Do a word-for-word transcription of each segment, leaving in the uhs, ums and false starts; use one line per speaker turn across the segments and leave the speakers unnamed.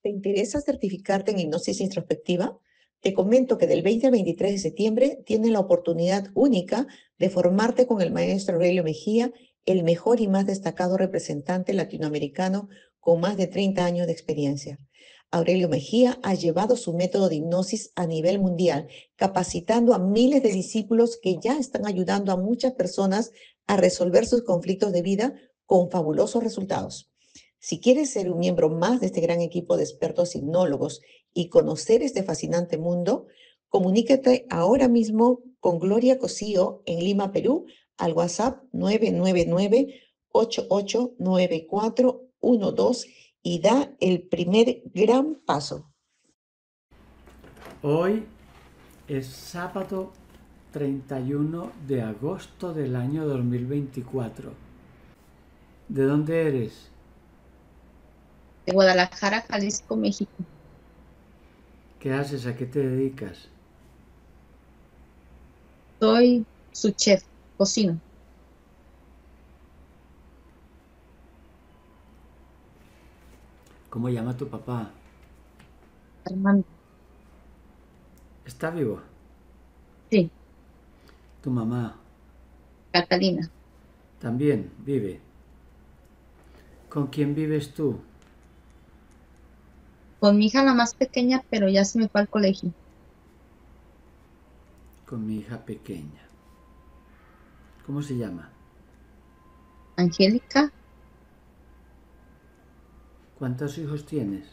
¿Te interesa certificarte en hipnosis introspectiva? Te comento que del veinte al veintitrés de septiembre tienes la oportunidad única de formarte con el maestro Aurelio Mejía, el mejor y más destacado representante latinoamericano con más de treinta años de experiencia. Aurelio Mejía ha llevado su método de hipnosis a nivel mundial, capacitando a miles de discípulos que ya están ayudando a muchas personas a resolver sus conflictos de vida con fabulosos resultados. Si quieres ser un miembro más de este gran equipo de expertos hipnólogos y conocer este fascinante mundo, comunícate ahora mismo con Gloria Cosío en Lima, Perú, al WhatsApp nueve nueve nueve, ocho ocho nueve cuatro uno dos y da el primer gran paso.
Hoy es sábado treinta y uno de agosto del año dos mil veinticuatro. ¿De dónde eres?
De Guadalajara, Jalisco, México.
¿Qué haces? ¿A qué te dedicas?
Soy su chef, cocino.
¿Cómo llama tu papá?
Armando.
¿Está vivo?
Sí,
¿Tu mamá
Catalina.
también vive? ¿Con quién vives tú?
Con mi hija la más pequeña, pero ya se me fue al colegio.
Con mi hija pequeña. ¿Cómo se llama?
Angélica,
¿Cuántos hijos tienes?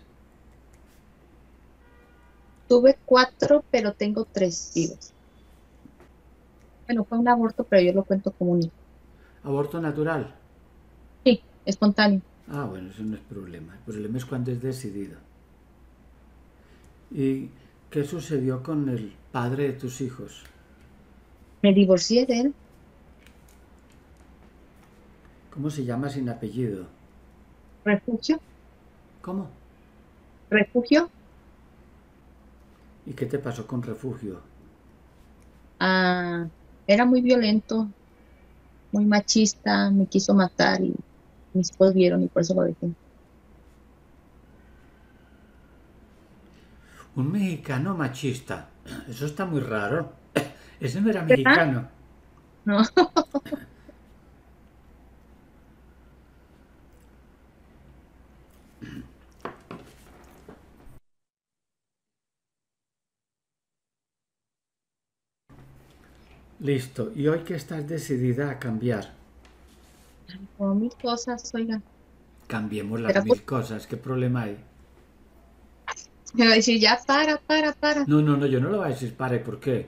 tuve cuatro, pero tengo tres hijos. Bueno, fue un aborto, pero yo lo cuento como un hijo.
¿Aborto natural?
Sí, espontáneo.
Ah, bueno, eso no es problema. El problema es cuando es decidido. ¿Y qué sucedió con el padre de tus hijos?
Me divorcié de él.
¿Cómo se llama sin apellido?
Refugio,
¿Cómo?
refugio.
¿Y qué te pasó con Refugio?
Ah, era muy violento, muy machista, me quiso matar y mis hijos vieron y por eso lo dejé.
Un mexicano machista. Eso está muy raro. Ese no era
¿Verdad?
mexicano.
No.
Listo. ¿Y hoy que estás decidida a cambiar?
Como mil cosas, oiga.
Cambiemos las
Pero pues,
mil cosas. ¿Qué problema hay?
me va a decir, ya para, para, para.
No, no, no, yo no lo voy a decir, pare, ¿por qué?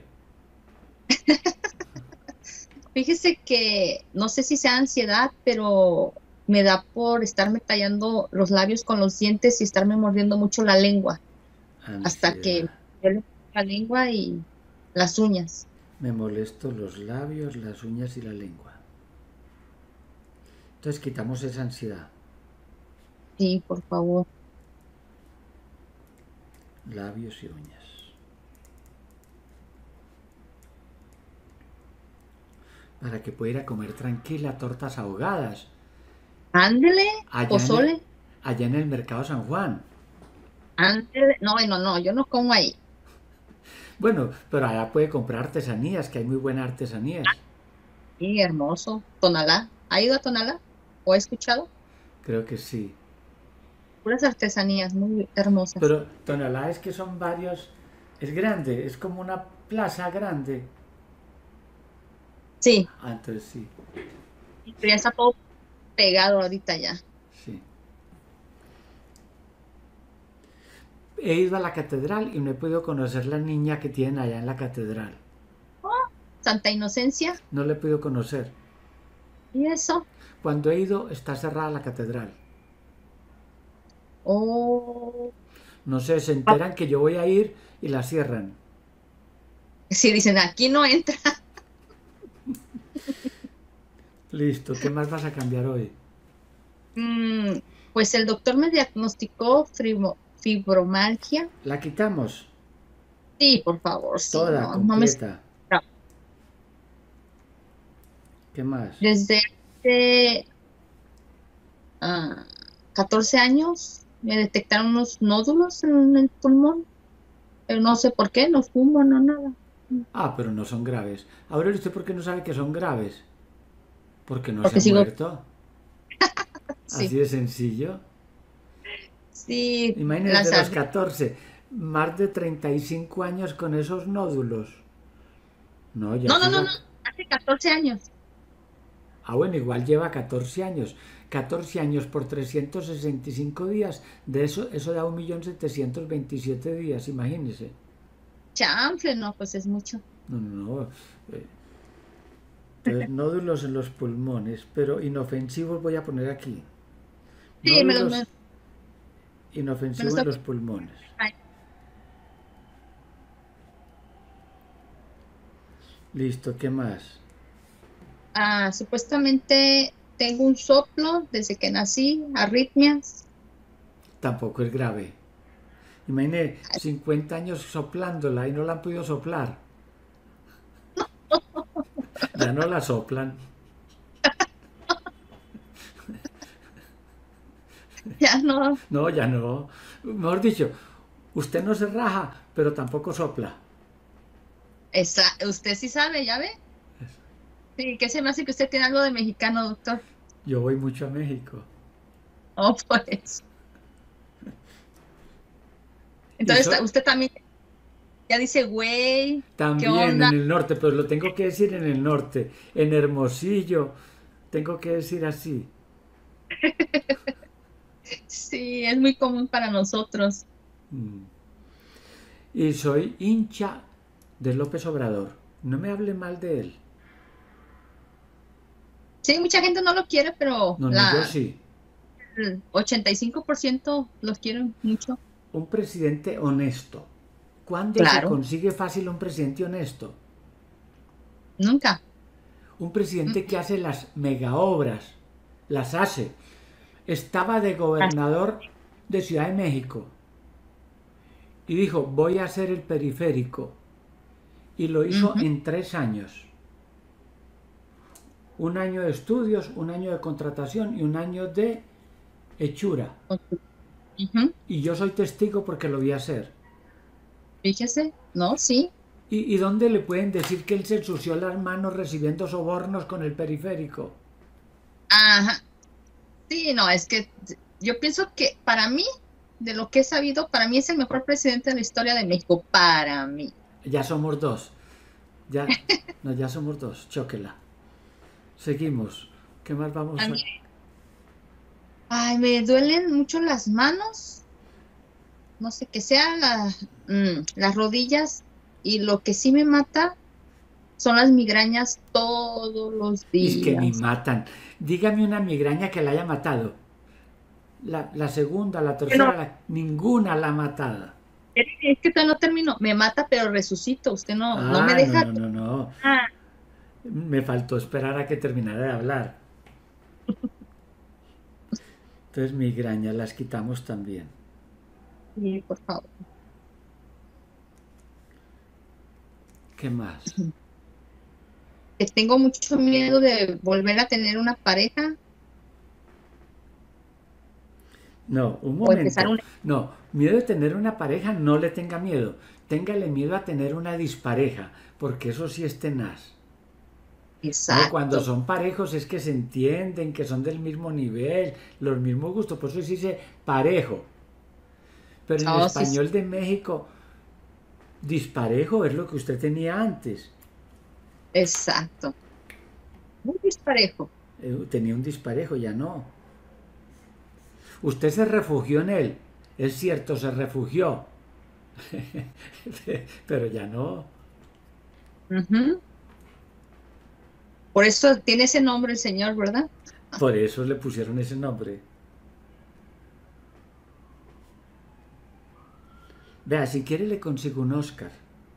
Fíjese que no sé si sea ansiedad, pero me da por estarme tallando los labios con los dientes y estarme mordiendo mucho la lengua, hasta que
Ansiedad.
me duele la lengua y las uñas.
Me molesto los labios, las uñas y la lengua. Entonces quitamos esa ansiedad.
Sí, por favor.
Labios y uñas. Para que pueda ir a comer tranquila tortas ahogadas.
Ándele,
Allá en el,
pozole,
allá en el mercado San Juan.
ándele. No, bueno, no, yo no como ahí.
Bueno, pero allá puede comprar artesanías, que hay muy buenas artesanías.
Sí, hermoso. Tonalá. ¿Ha ido a Tonalá? ¿O ha escuchado?
Creo que sí.
Puras artesanías muy hermosas.
Pero Tonalá es que son varios, es grande, es como una plaza grande.
Sí,
Ah, entonces sí,
pero ya está todo pegado ahorita ya.
sí. He ido a la catedral y no he podido conocer la niña que tienen allá en la catedral.
Oh, Santa Inocencia.
No la he podido conocer.
¿Y eso?
Cuando he ido está cerrada la catedral.
Oh,
No sé, se enteran que yo voy a ir y la cierran.
sí, dicen, aquí no entra.
Listo, ¿qué más vas a cambiar hoy?
Mm, pues el doctor me diagnosticó fibro- fibromialgia.
La quitamos,
Sí, por favor, sí,
toda,
no, no me...
completa.
no.
¿Qué más?
Desde hace ah, catorce años me detectaron unos nódulos en el pulmón, pero no sé por qué, no fumo, no nada.
Ah, pero no son graves. Ahora, ¿usted por qué no sabe que son graves? Porque no se
Porque
ha
sigo,
muerto.
sí,
Así de sencillo.
sí,
Imagínese de
las
los
arterias.
catorce, más de treinta y cinco años con esos nódulos. No, ya
No, no, no,
siga.
no, hace catorce años.
Ah, bueno, igual lleva catorce años. catorce años por trescientos sesenta y cinco días. De eso, eso da un millón setecientos veintisiete días, imagínese.
Chanfle, no, pues es mucho.
No, no, no. eh, Entonces, nódulos en los pulmones, pero inofensivos voy a poner aquí.
Sí, me los, me,
Nódulos
me los
inofensivos en
tengo
los
que-
pulmones.
ay,
Listo, ¿qué más?
ah, supuestamente tengo un soplo desde que nací, arritmias.
Tampoco es grave. Imagine cincuenta años soplándola y no la han podido soplar. Ya no la soplan.
Ya no,
No, ya no. Mejor dicho, usted no se raja, pero tampoco sopla.
esa, usted sí sabe, ¿ya ve? Sí, ¿qué se me hace que usted tiene algo de mexicano, doctor?
Yo voy mucho a México.
Oh, pues.
Y
Entonces,
so-
ta- usted también ya dice, güey, ¿qué
también
onda?
en el norte, pero lo tengo que decir en el norte. En Hermosillo, tengo que decir así.
Sí, es muy común para nosotros.
Y soy hincha de López Obrador. No me hable mal de él.
Sí, mucha gente no lo quiere, pero
No, no, yo
la
sí.
el ochenta y cinco por ciento los quieren mucho.
Un presidente honesto. ¿Cuándo se
Claro,
consigue fácil un presidente honesto?
nunca.
Un
Mm,
presidente que hace las mega obras. Las hace. Estaba de
ah,
gobernador de Ciudad de México y dijo, voy a hacer el periférico. Y lo hizo
ujú,
en tres años. Un año de estudios, un año de contratación y un año de hechura.
ujú.
Y yo soy testigo porque lo vi hacer.
Fíjese, no, sí.
¿Y, ¿Y dónde le pueden decir que él se ensució las manos recibiendo sobornos con el periférico?
Ajá. Sí, no, es que yo pienso que para mí, de lo que he sabido, para mí es el mejor presidente de la historia de México. Para mí.
Ya somos dos. Ya, no, ya somos dos. Chóquela. Seguimos. ¿Qué más
A
vamos a...?
mí, ay, me duelen mucho las manos. No sé, que sea la, mm, las rodillas. Y lo que sí me mata son las migrañas todos los
Es que ni
días.
matan. Dígame una migraña que la haya matado. La, la segunda, la
Que no,
tercera, la- ninguna la ha matado.
es es que todavía no termino. Me mata, pero resucito. Usted no, no me
Ah, no,
deja.
no, no, no.
Ah,
Me faltó esperar a que terminara de hablar. Entonces migrañas las quitamos también.
sí, por favor.
¿Qué más?
Que tengo mucho miedo de volver a tener una pareja
No, un
o empezar
momento.
una.
No, miedo de tener una pareja, no le tenga miedo. Téngale miedo a tener una dispareja, porque eso sí es tenaz. No, cuando
Exacto.
son parejos es que se entienden, que son del mismo nivel, los mismos gustos, por eso se dice parejo. Pero en
Oh, sí, sí,
español de México, disparejo es lo que usted tenía antes.
exacto. Muy disparejo.
Eh, tenía un disparejo, ya no. Usted se refugió en él. Es cierto, se refugió. Pero ya no.
Ujú. Por eso tiene ese nombre el señor, ¿verdad?
Por eso le pusieron ese nombre. Vea, si quiere le consigo un Oscar.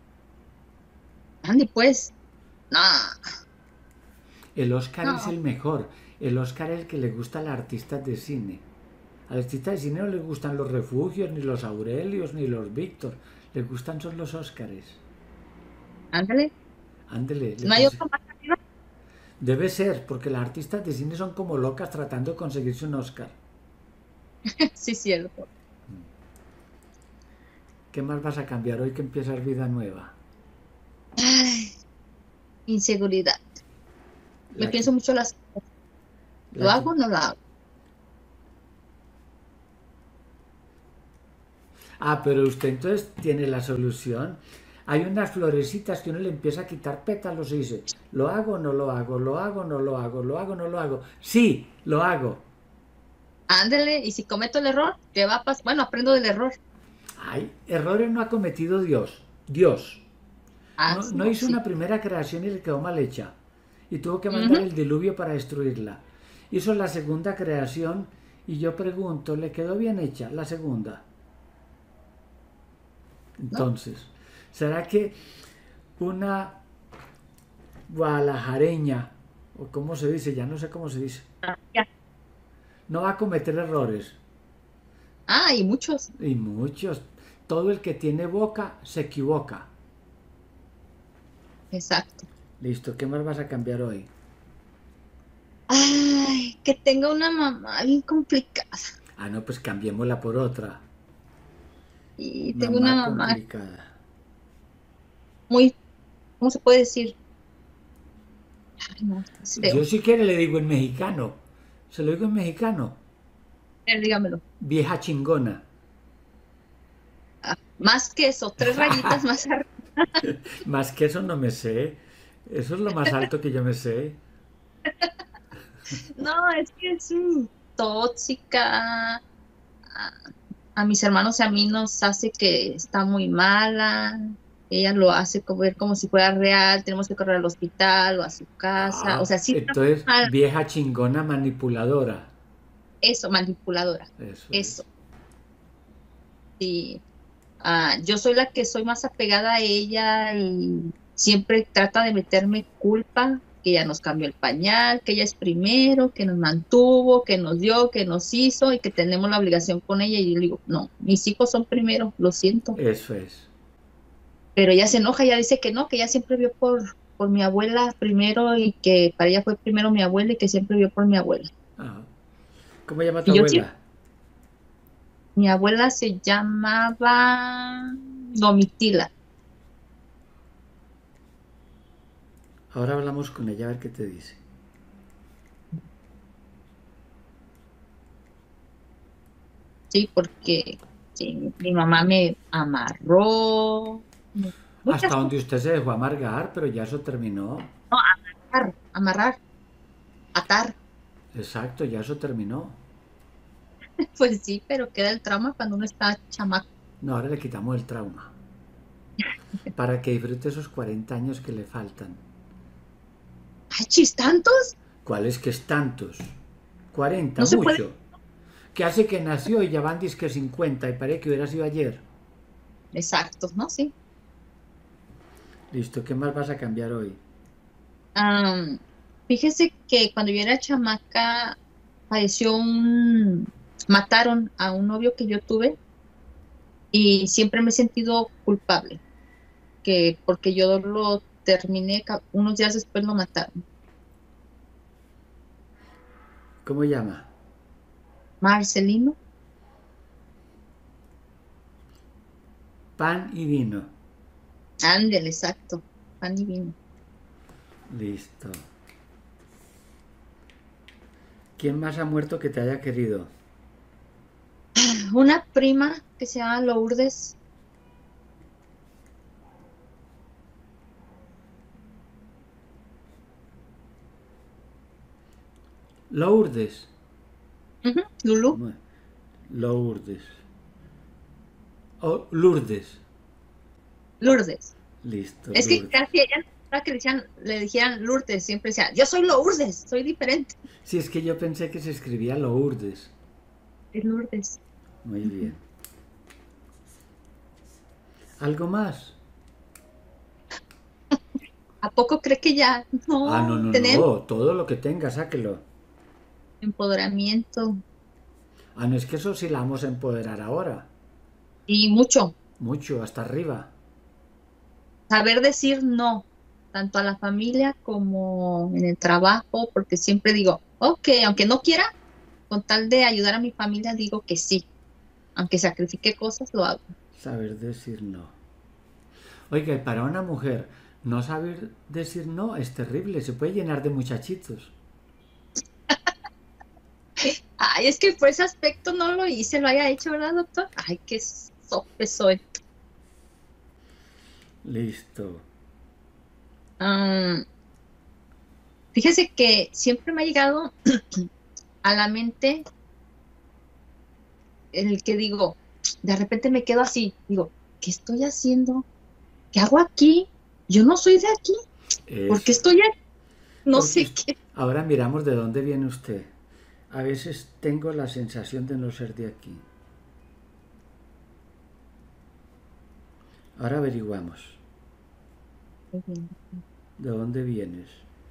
Andy, pues. No,
El Oscar es
no.
el mejor. El Oscar es el que le gusta a los artistas de cine. A los artistas de cine no les gustan los refugios, ni los Aurelios, ni los Víctor. Les gustan son los Óscares.
Ándale.
Ándele, le
No hay
consigo.
otro más arriba.
Debe ser, porque las artistas de cine son como locas tratando de conseguirse un Oscar.
Sí, cierto.
¿Qué más vas a cambiar hoy que empiezas vida nueva?
Ay, inseguridad. Me
La
pienso
que,
mucho las cosas. ¿Lo
la que,
hago o no lo hago?
ah, pero usted entonces tiene la solución. Hay unas florecitas que uno le empieza a quitar pétalos y dice, ¿lo hago o no lo hago? ¿Lo hago o no lo hago? ¿Lo hago o no lo hago? Sí, lo hago.
Ándele, y si cometo el error, ¿qué va a pasar? Bueno, aprendo del error.
Ay, errores no ha cometido Dios. Dios.
Ah,
No,
sí,
no
no,
hizo
sí.
una primera creación y le quedó mal hecha. Y tuvo que mandar
Ujú.
el diluvio para destruirla. Hizo la segunda creación y yo pregunto, ¿le quedó bien hecha la segunda?
¿No?
Entonces, ¿será que una guadalajareña, o cómo se dice, ya no sé cómo se dice,
Ah, ya.
no va a cometer errores?
Ah, y muchos.
Y muchos. Todo el que tiene boca se equivoca.
Exacto.
Listo, ¿qué más vas a cambiar hoy?
Ay, que tenga una mamá bien complicada.
Ah, no, pues cambiémosla por otra.
Y tengo una
Mamá
mamá
complicada.
muy, ¿cómo se puede decir? Ay, no, es
Yo
feo.
si quiere le digo en mexicano. Se lo digo en mexicano.
A ver, dígamelo.
Vieja chingona.
Ah, más que eso, tres rayitas más arriba.
Más que eso no me sé. Eso es lo más alto que yo me sé.
No, es que es mm, tóxica. A, a mis hermanos y a mí nos hace que está muy mala. Ella lo hace como, ver como si fuera real. Tenemos que correr al hospital o a su casa. O
Ah,
sea, sí está
entonces,
mal.
vieja chingona manipuladora.
Eso, manipuladora.
Eso
Eso.
es.
Sí. Ah, yo soy la que soy más apegada a ella y siempre trata de meterme culpa, que ella nos cambió el pañal, que ella es primero, que nos mantuvo, que nos dio, que nos hizo y que tenemos la obligación con ella. Y yo le digo, no, mis hijos son primero, lo siento.
Eso es.
Pero ella se enoja, ella dice que no, que ella siempre vio por, por mi abuela primero y que para ella fue primero mi abuela y que siempre vio por mi abuela.
Ah, ¿cómo llama tu
Y yo sí,
abuela?
mi abuela se llamaba Domitila.
Ahora hablamos con ella a ver qué te dice.
Sí, porque sí, mi mamá me amarró, mu-
Hasta
muchas
donde
cosas.
usted se dejó amargar, pero ya eso terminó.
No, amarrar, amarrar, atar.
Exacto, ya eso terminó.
Pues sí, pero queda el trauma cuando uno está chamaco.
No, ahora le quitamos el trauma. Para que disfrute esos cuarenta años que le faltan.
Ay, chis, tantos.
¿Cuáles que es tantos? cuarenta,
No se puede.
mucho. Que hace que nació y ya van disque cincuenta y parece que hubiera sido ayer.
Exacto, ¿no? Sí.
Listo, ¿qué más vas a cambiar hoy?
Am, fíjese que cuando yo era chamaca, falleció un, mataron a un novio que yo tuve y siempre me he sentido culpable, que porque yo lo terminé, ca- unos días después lo mataron.
¿Cómo llama?
Marcelino,
Pan y vino.
ándale, exacto, pan y vino.
Listo. ¿Quién más ha muerto que te haya querido?
Una prima que se llama Lourdes,
Lourdes.
ujú, Lulú,
Bueno, Lourdes. Oh, Lourdes.
Lourdes.
Listo,
Es que
Lourdes.
casi ella, para que le, decían, le dijeran Lourdes, siempre decía, yo soy Lourdes, soy diferente.
Sí, es que yo pensé que se escribía Lourdes.
Es Lourdes.
Muy bien. ¿Algo más?
¿A poco cree que ya
Ah, no,
no
no,
tenemos
no. Todo lo que tenga, sáquelo.
empoderamiento?
Ah, no, es que eso sí la vamos a empoderar ahora.
Y mucho,
Mucho, hasta arriba.
saber decir no, tanto a la familia como en el trabajo, porque siempre digo, ok, aunque no quiera, con tal de ayudar a mi familia, digo que sí. Aunque sacrifique cosas, lo hago.
Saber decir no. Oiga, y para una mujer, no saber decir no es terrible, se puede llenar de muchachitos.
Ay, es que por ese aspecto no lo hice, lo haya hecho, ¿verdad, doctor? Ay, qué sope soy.
Listo.
Um, fíjese que siempre me ha llegado a la mente el que digo, de repente me quedo así, digo, ¿qué estoy haciendo? ¿Qué hago aquí? Yo no soy de aquí. ¿Por qué estoy aquí? No
Porque
sé qué.
ahora miramos de dónde viene usted. A veces tengo la sensación de no ser de aquí. Ahora averiguamos. ¿De dónde vienes?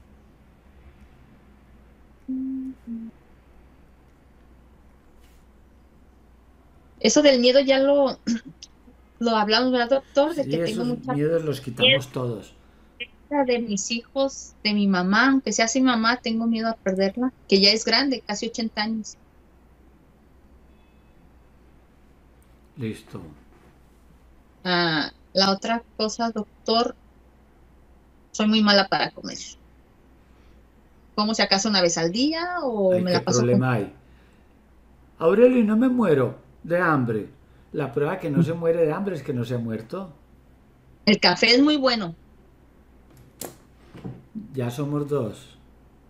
Eso del miedo ya lo, lo hablamos, ¿verdad, doctor? De
Sí,
que tengo
esos
mucha
miedos los quitamos todos.
pérdida de mis hijos, de mi mamá, aunque sea sin mamá, tengo miedo a perderla, que ya es grande, casi ochenta años.
Listo.
Ah, la otra cosa, doctor, soy muy mala para comer. ¿Como si acaso una vez al día o
Ay,
me
¿qué
la paso
problema
con...
hay? Aurelio, no me muero de hambre. La prueba que no se muere de hambre es que no se ha muerto.
El café es muy bueno.
Ya somos dos.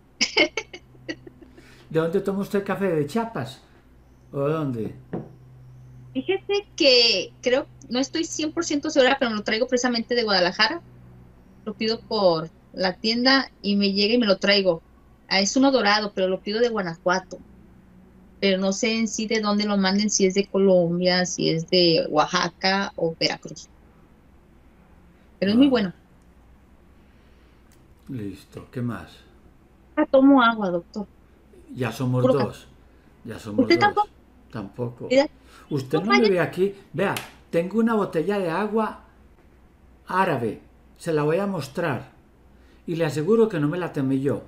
¿De dónde toma usted café? ¿De Chiapas? ¿O de dónde?
Fíjese que creo, no estoy cien por ciento segura, pero me lo traigo precisamente de Guadalajara. Lo pido por la tienda y me llega y me lo traigo. Ah, es uno dorado, pero lo pido de Guanajuato. Pero no sé en sí de dónde lo manden, si es de Colombia, si es de Oaxaca o Veracruz. Pero es muy
Ah,
bueno.
listo. ¿Qué más?
Ah, tomo agua, doctor.
Ya somos
Puro café.
dos. Ya somos
¿Usted
dos.
tampoco?
Tampoco.
Mira,
Usted
no
no me
falla.
ve aquí. Vea, tengo una botella de agua árabe. Se la voy a mostrar. Y le aseguro que no me la temé yo.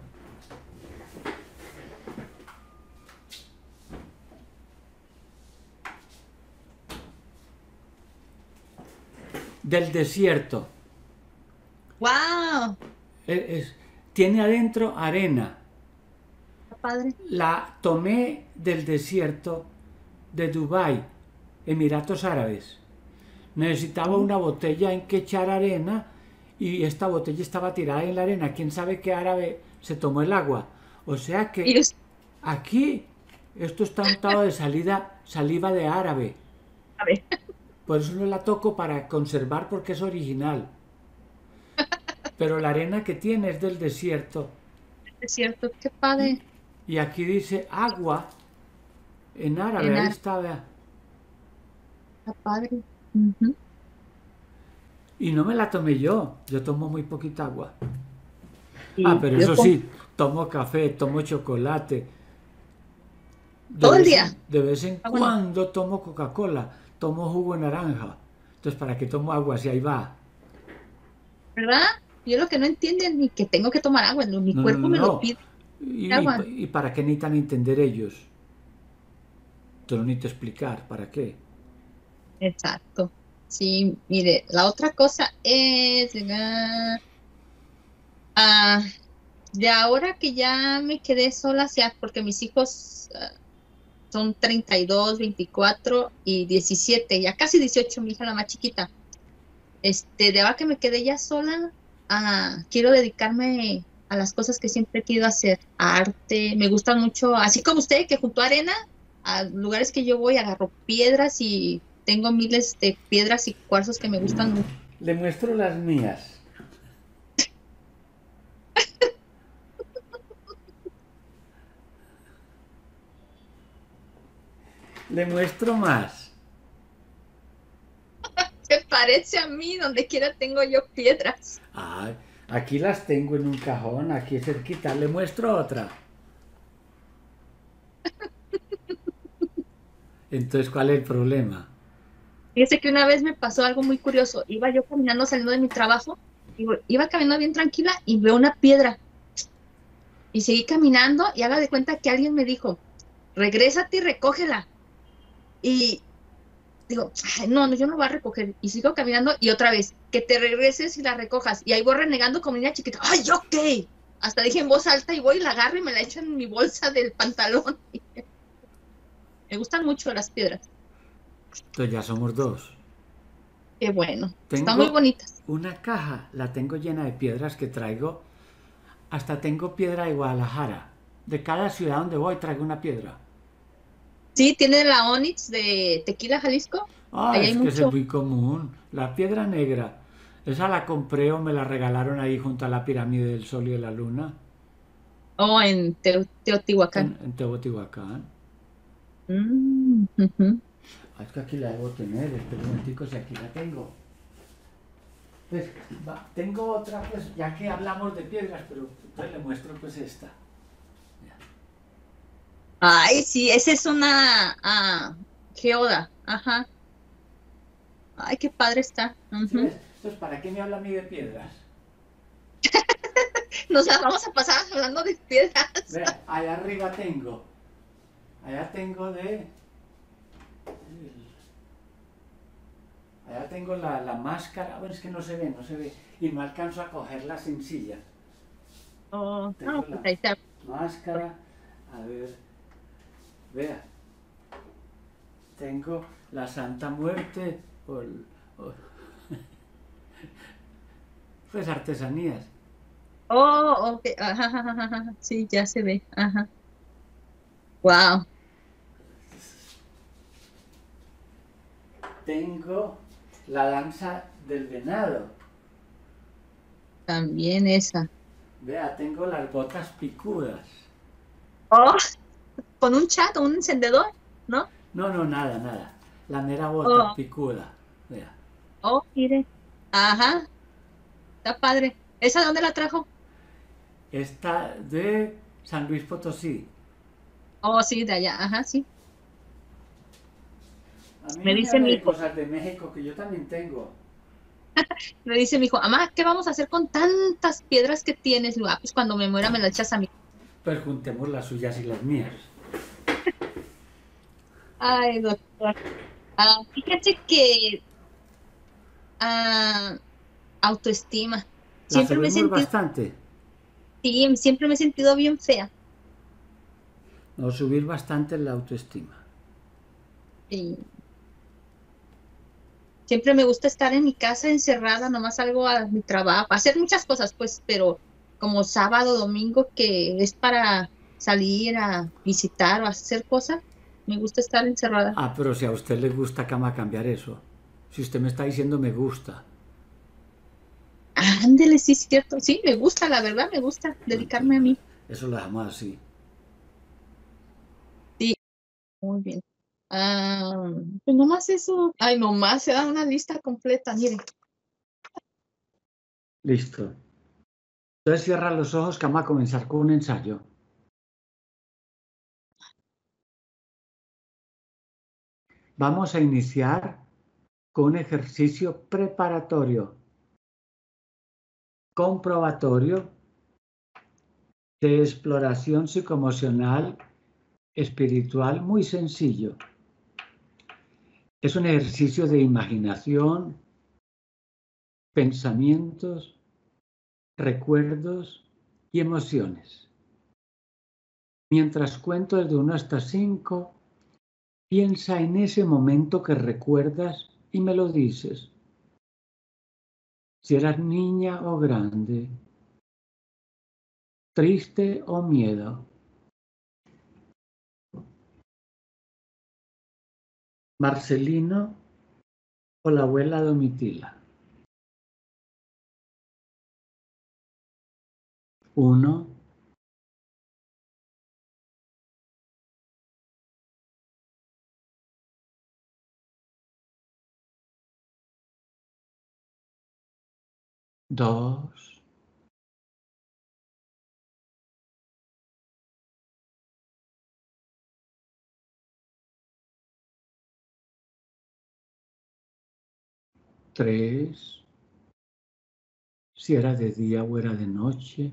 Del desierto.
¡Wow!
Es- es- tiene adentro arena.
Está padre.
La tomé del desierto de Dubái, Emiratos Árabes. Necesitaba una botella en que echar arena y esta botella estaba tirada en la arena. ¿Quién sabe qué árabe se tomó el agua? O sea que
Y usted,
aquí esto está untado de salida, saliva de árabe.
a ver,
Por eso no la toco para conservar porque es original. Pero la arena que tiene es del desierto.
es cierto, qué padre.
Y aquí dice agua en árabe.
En
Ahí
árabe.
está, vea.
Está padre. Ujú.
Y no me la tomé yo. Yo tomo muy poquita agua.
Y
Ah, pero
yo
eso
tomo
sí, tomo café, tomo chocolate. De
todo el
vez
día.
en- de vez en
Ah, bueno.
cuando tomo Coca-Cola, tomo jugo de naranja. Entonces, ¿para qué tomo agua si ahí va?
¿Verdad? Yo lo que no entiendo es ni que tengo que tomar agua, no, mi
No, no,
cuerpo
no,
me lo
no.
pide.
¿Y,
Agua.
y, y para qué necesitan entender ellos? Te lo necesito explicar, ¿para qué?
Exacto. Sí, mire, la otra cosa es, ah, ah, de ahora que ya me quedé sola, ya, porque mis hijos ah, son treinta y dos, veinticuatro y diecisiete, ya casi dieciocho, mi hija la más chiquita. Este, de ahora que me quedé ya sola, ah, quiero dedicarme a las cosas que siempre he querido hacer, a arte, me gusta mucho, así como usted que juntó arena, a lugares que yo voy, agarro piedras y tengo miles de piedras y cuarzos que me gustan mucho.
Le muestro las mías. Le muestro más.
Se parece a mí, donde quiera tengo yo piedras.
Ay, aquí las tengo en un cajón, aquí cerquita. Le muestro otra. Entonces, ¿cuál es el problema?
Fíjese que una vez me pasó algo muy curioso. Iba yo caminando saliendo de mi trabajo, iba, iba caminando bien tranquila y veo una piedra. Y seguí caminando y haga de cuenta que alguien me dijo, regrésate y recógela. Y digo, ay, no, no, yo no voy a recoger. Y sigo caminando y otra vez, que te regreses y la recojas. Y ahí voy renegando como niña chiquita. ¡Ay, ok! Hasta dije en voz alta y voy y la agarro y me la echo en mi bolsa del pantalón. Me gustan mucho las piedras.
Entonces ya somos dos.
Qué bueno. Están muy
Tengo
bonitas.
una caja, la tengo llena de piedras que traigo. Hasta tengo piedra de Guadalajara. De cada ciudad donde voy traigo una piedra.
Sí, tiene la onix de Tequila, Jalisco.
Ah,
Ahí hay
es que ese es
mucho.
muy común. La piedra negra. Esa la compré o me la regalaron ahí junto a la pirámide del Sol y de la Luna.
Oh, en Teo- Teotihuacán.
En, en Teotihuacán.
Mm, ujú.
Ah, es que aquí la debo tener. Espera un momentico si aquí la tengo. Pues, va, tengo otra, pues, ya que hablamos de piedras, pero entonces le muestro pues esta.
Ay, sí, esa es una ah, geoda. Ajá. Ay, qué padre está.
¿Sí
Ujú.
ves? Entonces, ¿para qué me habla a mí de piedras?
Nos la vamos a pasar hablando de piedras.
Vea, allá arriba tengo. Allá tengo de... Allá tengo la, la máscara. Bueno, es que no se ve, no se ve. Y no alcanzo a coger la sencilla.
Oh,
Tengo
no, pues
la
ahí está.
máscara. A ver. Vea. Tengo la Santa Muerte. O, o- pues artesanías.
Oh, ok. Ajá, ajá, ajá, ajá. Sí, ya se ve. Ajá. Wow.
Tengo la danza del venado.
También esa.
Vea, tengo las botas picudas.
Oh, con un chat, un encendedor, ¿no?
No, no, nada, nada. La mera bota
Oh,
picuda. Vea.
oh, mire. Ajá. Está padre. ¿Esa de dónde la trajo?
Esta de San Luis Potosí.
Oh, sí, de allá. Ajá, sí.
A mí
Me
no me
dice
hable
mi
de
hijo.
cosas de México que yo también tengo.
Me dice mi hijo, mamá, ¿qué vamos a hacer con tantas piedras que tienes? Le digo, ah, pues cuando me muera me las echas a mí.
Pues juntemos las suyas y las mías.
Ay, doctor. Ah, fíjate que ah, autoestima.
La
Siempre me he
subimos
sentido,
bastante.
sí, siempre me he sentido bien fea.
No, subir bastante la autoestima.
Y siempre me gusta estar en mi casa encerrada, nomás salgo a mi trabajo, hacer muchas cosas, pues, pero como sábado, domingo, que es para salir a visitar o hacer cosas, me gusta estar encerrada.
Ah, pero si a usted le gusta, cama cambiar eso. Si usted me está diciendo me gusta.
Ándele, sí, es cierto. Sí, me gusta, la verdad, me gusta dedicarme a
Entonces,
mí.
eso lo dejamos así.
Sí, muy bien. Ah, pues nomás eso. Ay, nomás se da una lista completa, mire.
Listo. Entonces cierra los ojos que vamos a comenzar con un ensayo. Vamos a iniciar con un ejercicio preparatorio, comprobatorio de exploración psicoemocional espiritual muy sencillo. Es un ejercicio de imaginación, pensamientos, recuerdos y emociones. Mientras cuento desde uno hasta cinco, piensa en ese momento que recuerdas y me lo dices. Si eras niña o grande, triste o miedo, Marcelino o la abuela Domitila. Uno, dos, tres, si era de día o era de noche,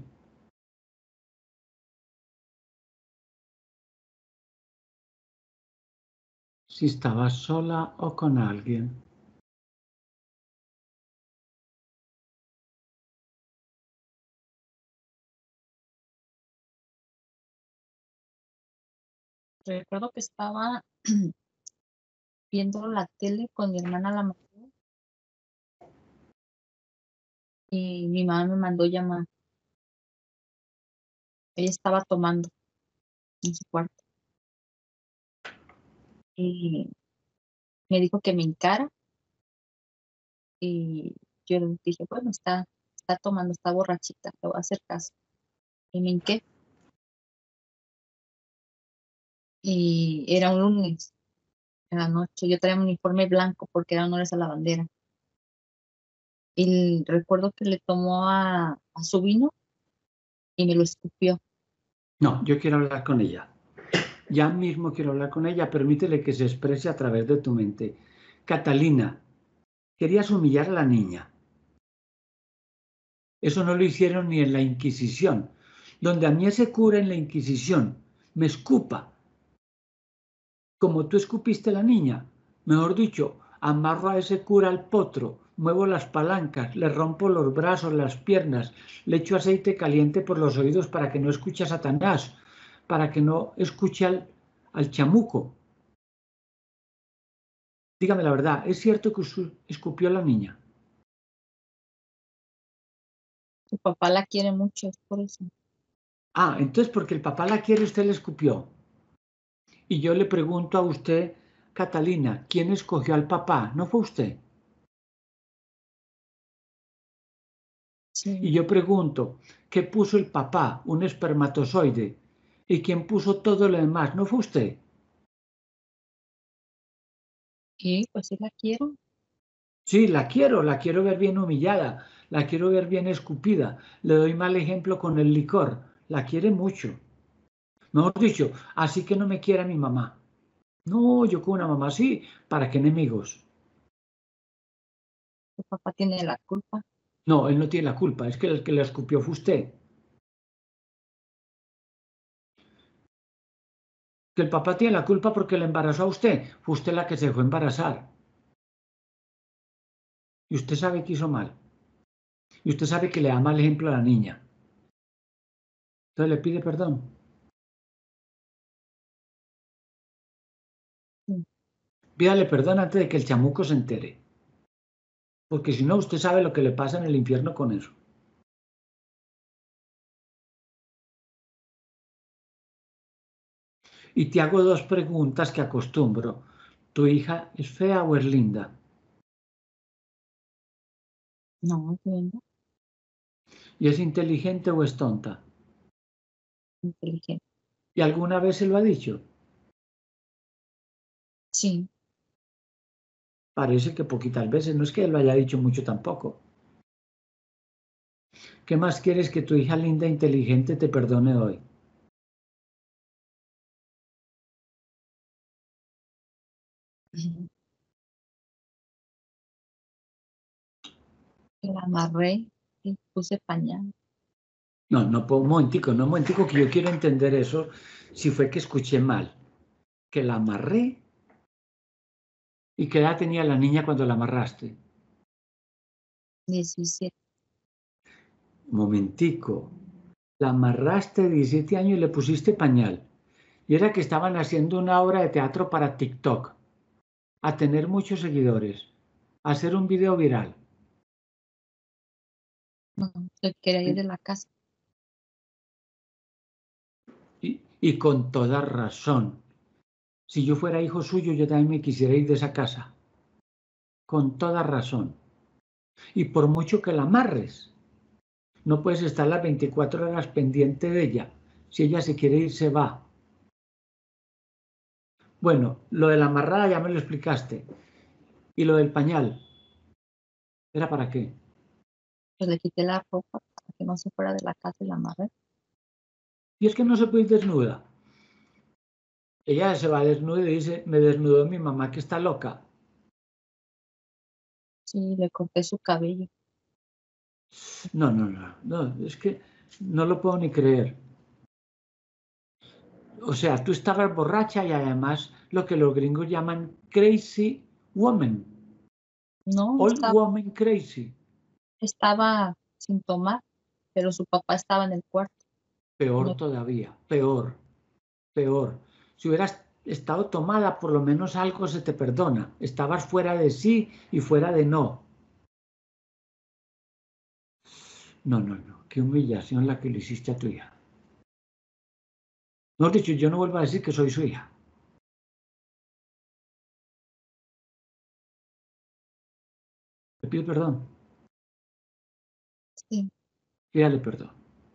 si estabas sola o con alguien.
Recuerdo que estaba viendo la tele con mi hermana la mayor y mi mamá me mandó llamar. Ella estaba tomando en su cuarto y me dijo que me encara y yo le dije, bueno, está, está tomando, está borrachita, le voy a hacer caso. Y me hinqué y era un lunes en la noche. Yo traía un uniforme blanco porque eran honores a la bandera. Y recuerdo que le tomó a, a su vino y me lo escupió.
No, yo quiero hablar con ella. Ya mismo quiero hablar con ella. Permítele que se exprese a través de tu mente. Catalina, querías humillar a la niña. Eso no lo hicieron ni en la Inquisición. Donde a mí ese cura en la Inquisición me escupa, como tú escupiste a la niña, mejor dicho, amarro a ese cura al potro, muevo las palancas, le rompo los brazos, las piernas, le echo aceite caliente por los oídos para que no escuche a Satanás, para que no escuche al, al chamuco. Dígame la verdad, ¿es cierto que escupió a la niña?
Su papá la quiere mucho, es por eso.
Ah, entonces porque el papá la quiere, usted le escupió. Y yo le pregunto a usted, Catalina, ¿quién escogió al papá? ¿No fue usted?
Sí.
Y yo pregunto, ¿qué puso el papá? Un espermatozoide. ¿Y quién puso todo lo demás? ¿No fue usted?
Sí, pues sí la quiero.
Sí, la quiero, la quiero ver bien humillada, la quiero ver bien escupida. Le doy mal ejemplo con el licor. La quiere mucho. Mejor dicho, así que no me quiera mi mamá. No, yo con una mamá así, ¿para qué enemigos?
Su papá tiene la culpa.
No, él no tiene la culpa, es que el que la escupió fue usted. Que el papá tiene la culpa porque le embarazó a usted, fue usted la que se dejó embarazar. Y usted sabe que hizo mal. Y usted sabe que le da mal ejemplo a la niña. Entonces le pide perdón.
Sí.
Pídale perdón antes de que el chamuco se entere. Porque si no, usted sabe lo que le pasa en el infierno con eso. Y te hago dos preguntas que acostumbro. ¿Tu hija es fea o es linda?
No, es linda,
¿Y es inteligente o es tonta?
inteligente.
¿Y alguna vez se lo ha dicho?
Sí,
Parece que poquitas veces, no es que lo haya dicho mucho tampoco. ¿Qué más quieres que tu hija linda e inteligente te perdone hoy?
la amarré y puse pañal.
No, no, un momentico, no, un momentico que yo quiero entender eso, si fue que escuché mal. Que la amarré. ¿Y qué edad tenía la niña cuando la amarraste?
diecisiete.
Momentico. La amarraste de diecisiete años y le pusiste pañal. Y era que estaban haciendo una obra de teatro para TikTok, a tener muchos seguidores, a hacer un video viral.
No, se quería ir de la casa.
Y, y con toda razón. Si yo fuera hijo suyo, yo también me quisiera ir de esa casa. Con toda razón. Y por mucho que la amarres, no puedes estar las veinticuatro horas pendiente de ella. Si ella se quiere ir, se va. Bueno, lo de la amarrada ya me lo explicaste. ¿Y lo del pañal? ¿Era para qué?
Pues le quité la ropa para que no se fuera de la casa y la amarré.
Y es que no se puede ir desnuda. Ella se va desnuda y dice, me desnudó mi mamá que está loca.
Sí, le corté su cabello.
No, no, no, no, es que no lo puedo ni creer. O sea, tú estabas borracha y además lo que los gringos llaman crazy woman.
No,
Old
estaba,
woman crazy.
estaba sin tomar, pero su papá estaba en el cuarto.
Peor
No,
todavía, peor, peor. Si hubieras estado tomada, por lo menos algo se te perdona. Estabas fuera de sí y fuera de no. No, no, no. Qué humillación la que le hiciste a tu hija. No, dicho, yo no vuelvo a decir que soy su hija. Le pido perdón.
sí.
Pídale perdón.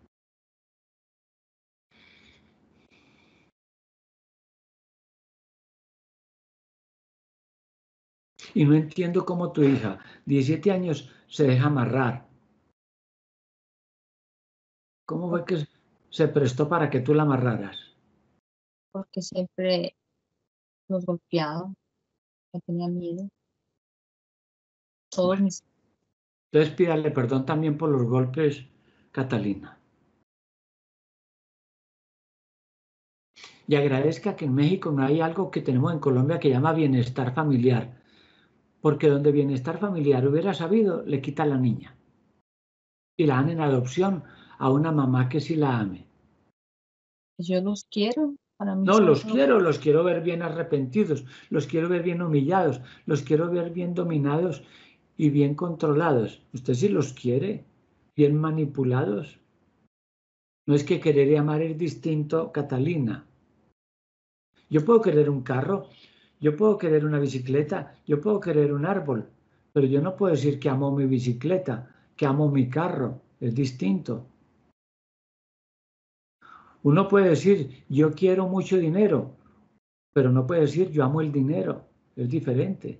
Y no entiendo cómo tu hija, diecisiete años, se deja amarrar. ¿Cómo fue que se prestó para que tú la amarraras?
Porque siempre los golpeaba, me tenía miedo. Todos
Bueno,
mis,
entonces pídale perdón también por los golpes, Catalina. Y agradezca que en México no hay algo que tenemos en Colombia que llama bienestar familiar. Porque donde bienestar familiar hubiera sabido, le quita a la niña. Y la dan en adopción a una mamá que sí la ame.
yo los quiero, para mí
No,
son
los
unos,
quiero, los quiero ver bien arrepentidos, los quiero ver bien humillados, los quiero ver bien dominados y bien controlados. ¿Usted sí los quiere? ¿Bien manipulados? No es que querer y amar es distinto, Catalina. Yo puedo querer un carro, yo puedo querer una bicicleta, yo puedo querer un árbol, pero yo no puedo decir que amo mi bicicleta, que amo mi carro. Es distinto. Uno puede decir, yo quiero mucho dinero, pero no puede decir, yo amo el dinero. Es diferente.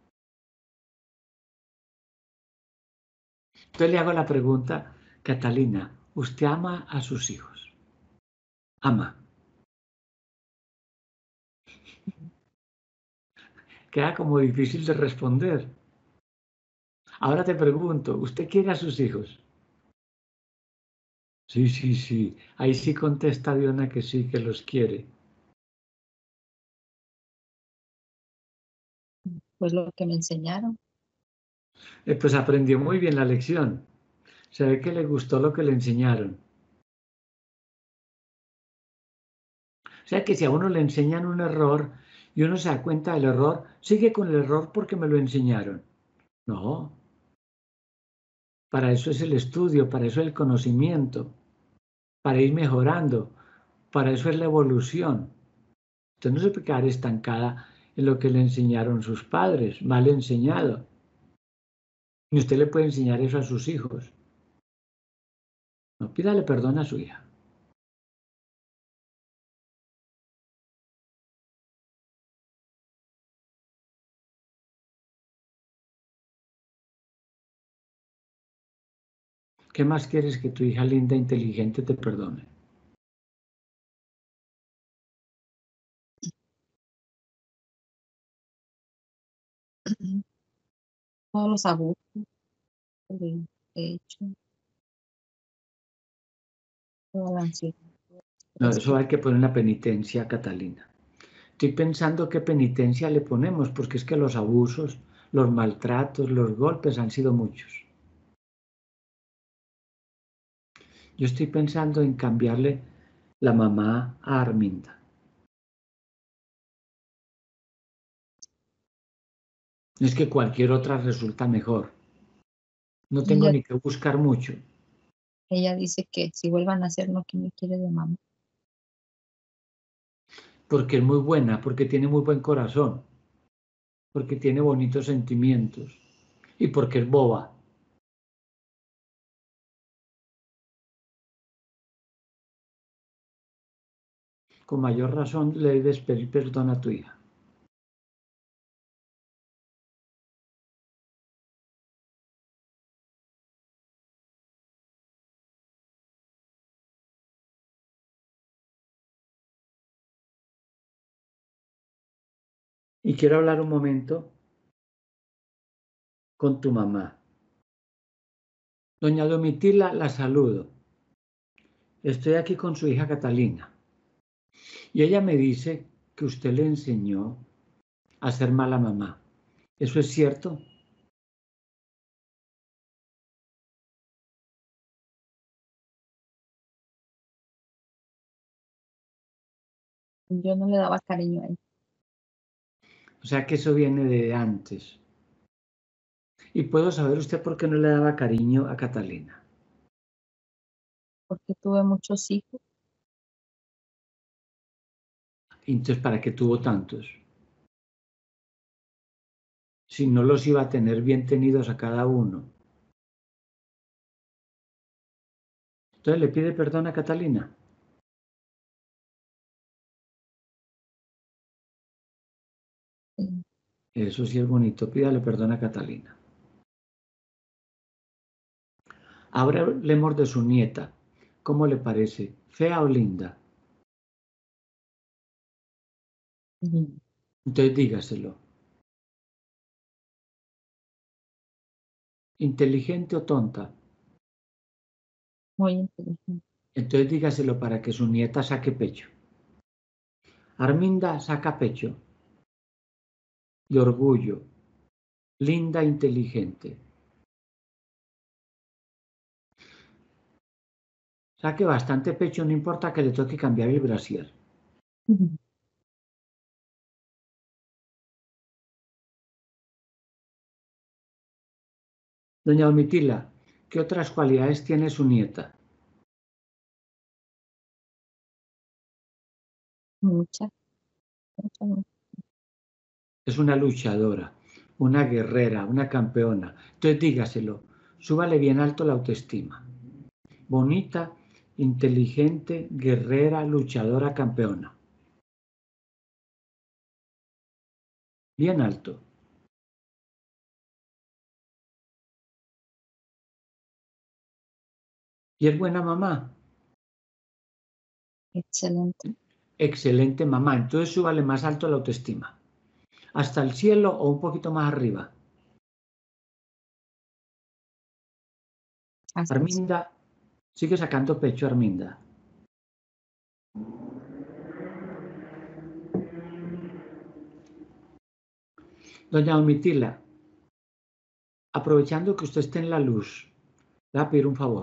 Entonces le hago la pregunta, Catalina, ¿usted ama a sus hijos? Ama. Queda como difícil de responder. Ahora te pregunto, ¿usted quiere a sus hijos? Sí, sí, sí. Ahí sí contesta Diana que sí, que los quiere.
pues lo que me enseñaron.
Eh, pues aprendió muy bien la lección. Se ve que le gustó lo que le enseñaron. O sea que si a uno le enseñan un error y uno se da cuenta del error, sigue con el error porque me lo enseñaron. No, para eso es el estudio, para eso es el conocimiento, para ir mejorando, para eso es la evolución. Usted no se puede quedar estancada en lo que le enseñaron sus padres, mal enseñado. Y usted le puede enseñar eso a sus hijos. No, pídale perdón a su hija. ¿Qué más quieres que tu hija linda, inteligente te perdone?
Todos los abusos que he hecho, toda la ansiedad,
No,
estrés
eso
que
hay que poner una penitencia, Catalina. Estoy pensando qué penitencia le ponemos, porque es que los abusos, los maltratos, los golpes han sido muchos. Yo estoy pensando en cambiarle la mamá a Arminda. Es que cualquier otra resulta mejor. No tengo
ella,
ni que buscar mucho,
ella dice que si vuelvan a hacer lo que me quiere de mamá.
porque es muy buena, porque tiene muy buen corazón, porque tiene bonitos sentimientos y porque es boba. Con mayor razón le debes pedir perdón a tu hija. Y quiero hablar un momento con tu mamá. Doña Domitila la saludo. Estoy aquí con su hija Catalina. Y ella me dice que usted le enseñó a ser mala mamá. ¿Eso es cierto?
Yo no le daba cariño a él.
O sea que eso viene de antes. ¿Y puedo saber usted por qué no le daba cariño a Catalina?
Porque tuve muchos hijos.
Entonces, ¿para qué tuvo tantos? Si no los iba a tener bien tenidos a cada uno. Entonces, ¿le pide perdón a Catalina?
Sí.
Eso sí es bonito. Pídale perdón a Catalina. Ahora hablemos de su nieta. ¿Cómo le parece? ¿Fea o linda?
Mm.
Entonces dígaselo. ¿Inteligente o tonta?
Muy inteligente.
Entonces dígaselo para que su nieta saque pecho. Arminda saca pecho. De orgullo. Linda, inteligente. Saque bastante pecho, no importa que le toque cambiar el brasier.
Ujú.
Doña Domitila, ¿qué otras cualidades tiene su nieta?
Muchas, muchas, muchas.
Es una luchadora, una guerrera, una campeona. Entonces dígaselo, súbale bien alto la autoestima. Bonita, inteligente, guerrera, luchadora, campeona. Bien alto. ¿Y es buena mamá?
Excelente.
Excelente mamá. Entonces súbale más alto la autoestima. ¿Hasta el cielo o un poquito más arriba?
Hasta el cielo.
Arminda, sigue sacando pecho, Arminda. Doña Domitila, aprovechando que usted esté en la luz, le voy a pedir un favor.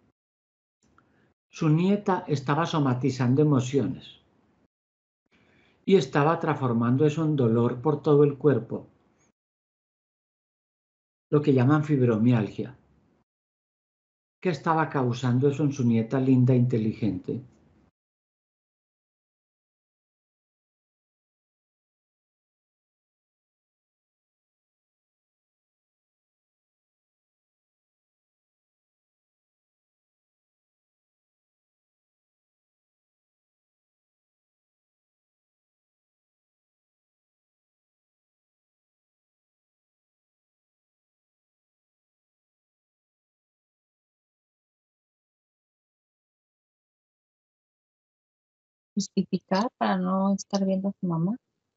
Su nieta estaba somatizando emociones y estaba transformando eso en dolor por todo el cuerpo, lo que llaman fibromialgia. ¿Qué estaba causando eso en su nieta linda e inteligente?
Justificar para no estar viendo a su mamá.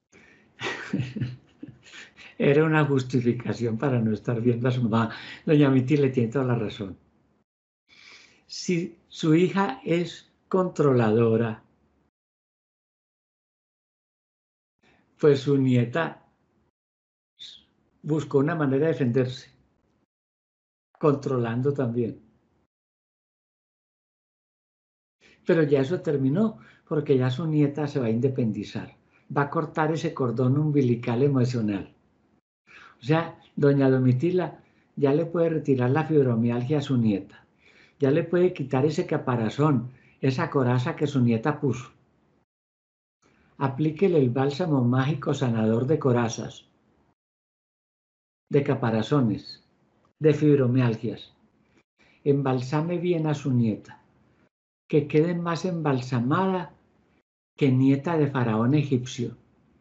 Era una justificación para no estar viendo a su mamá. Doña Domitila tiene toda la razón. Si su hija es controladora, pues su nieta buscó una manera de defenderse, controlando también. Pero ya eso terminó, porque ya su nieta se va a independizar, va a cortar ese cordón umbilical emocional. O sea, doña Domitila ya le puede retirar la fibromialgia a su nieta, ya le puede quitar ese caparazón, esa coraza que su nieta puso. Aplíquele el bálsamo mágico sanador de corazas, de caparazones, de fibromialgias. Embalsame bien a su nieta, que quede más embalsamada que nieta de faraón egipcio.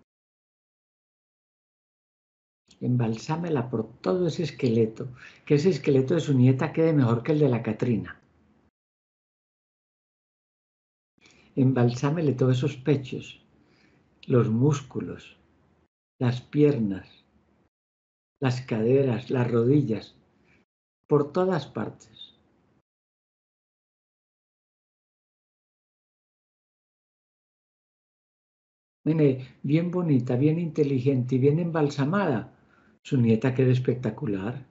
Embalsámela por todo ese esqueleto, que ese esqueleto de su nieta quede mejor que el de la Catrina. Embalsámele todos esos pechos, los músculos, las piernas, las caderas, las rodillas, por todas partes. Mire, bien bonita, bien inteligente y bien embalsamada. Su nieta queda espectacular.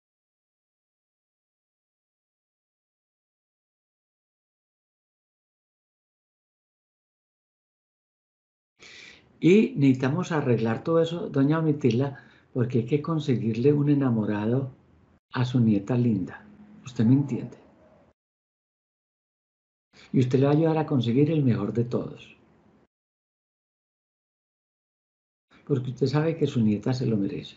Y necesitamos arreglar todo eso, doña Omitila, porque hay que conseguirle un enamorado a su nieta linda. ¿Usted me entiende? Y usted le va a ayudar a conseguir el mejor de todos. Porque usted sabe que su nieta se lo merece.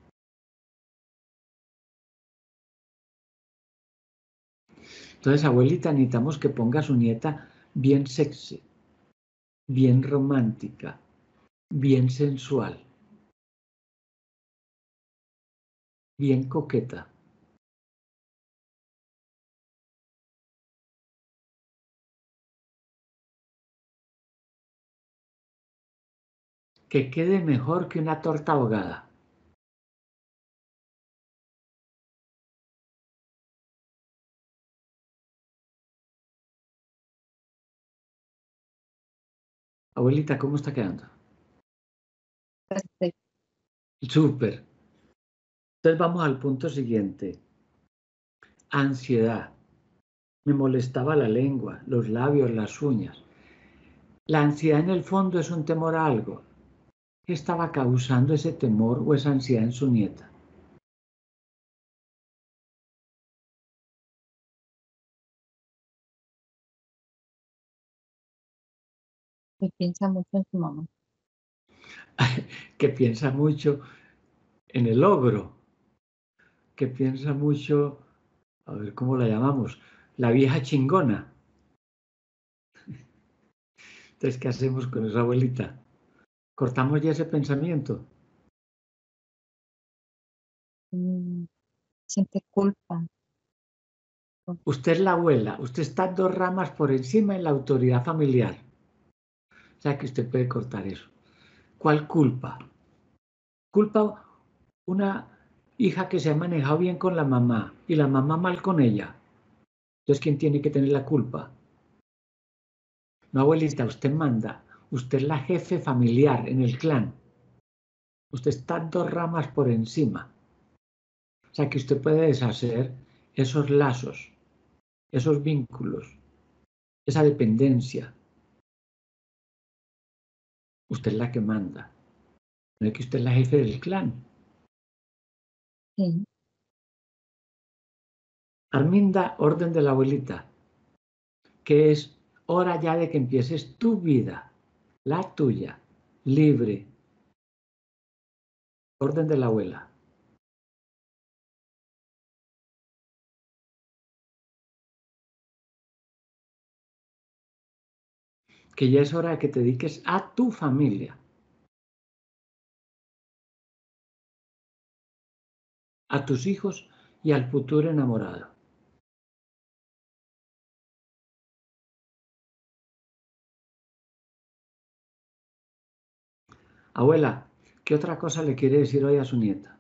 Entonces, abuelita, necesitamos que ponga a su nieta bien sexy, bien romántica, bien sensual, bien coqueta. Que quede mejor que una torta ahogada. Abuelita, ¿cómo está quedando?
Perfecto.
Súper. Entonces vamos al punto siguiente. Ansiedad. Me molestaba la lengua, los labios, las uñas. La ansiedad en el fondo es un temor a algo. ¿Qué estaba causando ese temor o esa ansiedad en su nieta?
Que piensa mucho en su mamá.
Que piensa mucho en el ogro, que piensa mucho, a ver cómo la llamamos, la vieja chingona. Entonces, ¿qué hacemos con esa abuelita? ¿Cortamos ya ese pensamiento?
Mm, siente culpa.
Usted es la abuela, usted está dos ramas por encima en la autoridad familiar. O sea que usted puede cortar eso. ¿Cuál culpa? Culpa una hija que se ha manejado bien con la mamá y la mamá mal con ella. Entonces, ¿quién tiene que tener la culpa? No, abuelita, usted manda. Usted es la jefe familiar en el clan. Usted está dos ramas por encima. O sea que usted puede deshacer esos lazos, esos vínculos, esa dependencia. Usted es la que manda. No es que usted es la jefe del clan.
Sí.
Arminda, orden de la abuelita, que es hora ya de que empieces tu vida, la tuya, libre. Orden de la abuela. Que ya es hora de que te dediques a tu familia, a tus hijos y al futuro enamorado. Abuela, ¿qué otra cosa le quiere decir hoy a su nieta?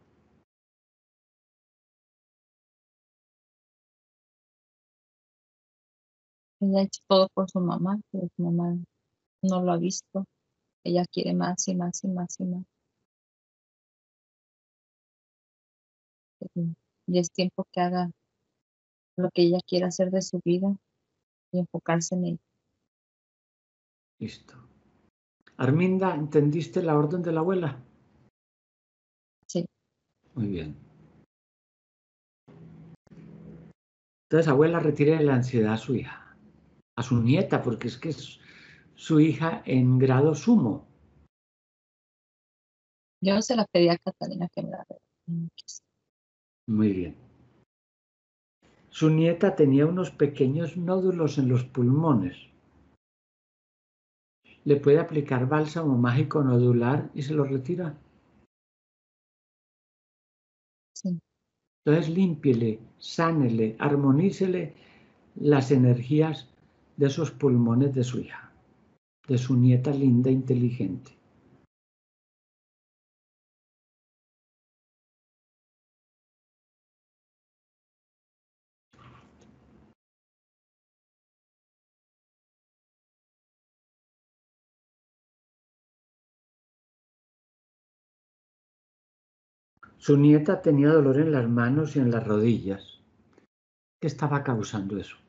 Ella ha hecho todo por su mamá, pero su mamá no lo ha visto. Ella quiere más y más y más y más. Y es tiempo que haga lo que ella quiera hacer de su vida y enfocarse en ella.
Listo. Arminda, ¿entendiste la orden de la abuela?
Sí.
Muy bien. Entonces, abuela, retire la ansiedad a su hija, a su nieta, porque es que es su hija en grado sumo.
Yo no se la pedí a Catalina que me la regale.
Muy bien. Su nieta tenía unos pequeños nódulos en los pulmones. Le puede aplicar bálsamo mágico nodular y se lo retira.
Sí.
Entonces, límpiele, sánele, armonícele las energías de esos pulmones de su hija, de su nieta linda e inteligente. Su nieta tenía dolor en las manos y en las rodillas. ¿Qué estaba causando eso?